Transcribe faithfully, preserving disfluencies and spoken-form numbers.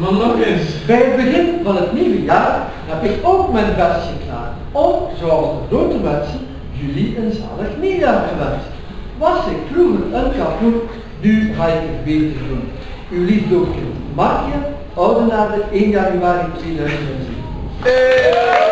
Maar nog eens. Bij het begin van het nieuwe jaar heb ik ook mijn versje klaar om, zoals de grote mensen, jullie een zalig nieuwjaar gewenst. Was ik vroeger een kapoen, nu ga ik het beter doen. Uw liefdoopje Markje, oudenaarde één januari tweeduizend zes.